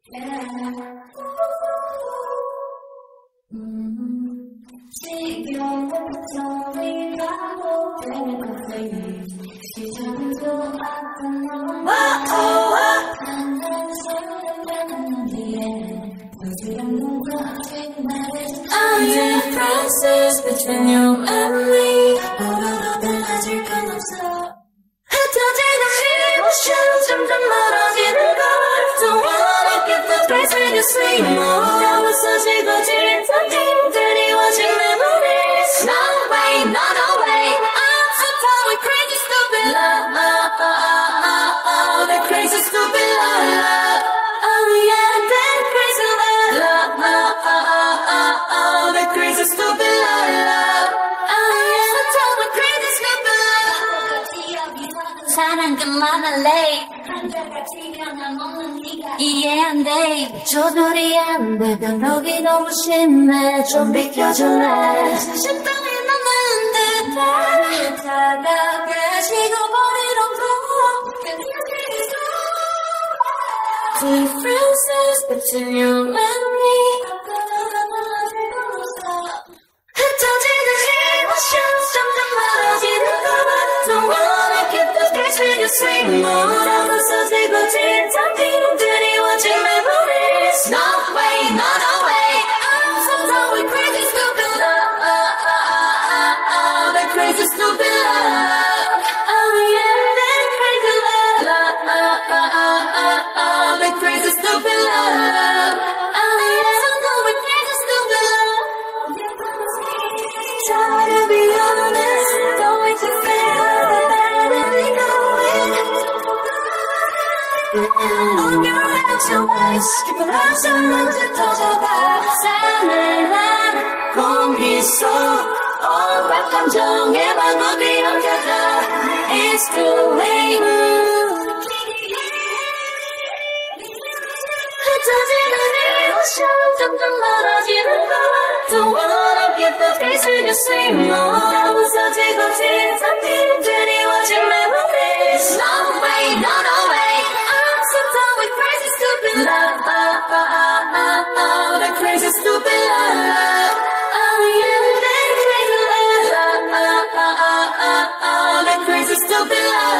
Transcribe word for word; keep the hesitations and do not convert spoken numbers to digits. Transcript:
지겨운 소리가 보이는 것을 시작도 아픈 너와 난 사랑하는 뒤에 부드러운 눈과 아직 말해준 I am prices between you and me 너로도 달라질 건 없어 흩어지는 emotion 점점 멀어지는 걸 Don't wanna get the place where you sleep more 없어지고 진짜 힘들이워진 memories No way, no, no way I'm so tired with crazy stupid love The crazy stupid love Oh yeah, that crazy love The crazy stupid love Oh yeah, so tired with crazy stupid love 사랑 그만할래 이해 안 돼 조절이 안 돼 변덕이 너무 심해 좀 비켜줄래 심장이 남는 듯해 차갑게 식어버리던 거 Differences between you and me 흩어지는 emotion 점점 멀어지는 거 Don't wanna keep the space when you sleep more 없어지고 진짜 힘들이워진 memories No way, no, no way I'm so done with crazy stupid love That crazy stupid love Oh yeah, that crazy love That crazy stupid love Oh yeah, so done with crazy stupid love Try to be honest Don't wait to fail Let me go On your action ways 깊은 한숨을 짙어져가 싸늘한 공기 속 온갖 감정의 반복이 엉켜져 It's too late 흩어지는 emotion 점점 멀어지는 걸 Don't wanna get the face when you sleep more 부서지고 진짜 힘들이워진 memories No way, no, no way I'm so done with crazy stupid love That crazy stupid love Oh yeah, that crazy love That crazy stupid love